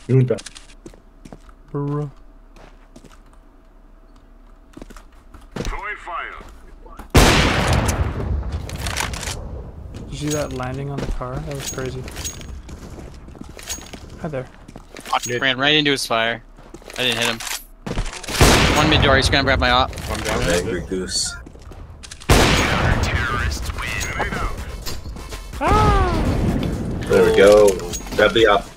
Junta. Bruh. Throwing fire. Did you see that landing on the car? That was crazy. Hi there. Ran right into his fire. I didn't hit him. One mid door, he's gonna grab my op. I'm down. Angry Goose. Terrorists win. Ah! There we go. Grab the op.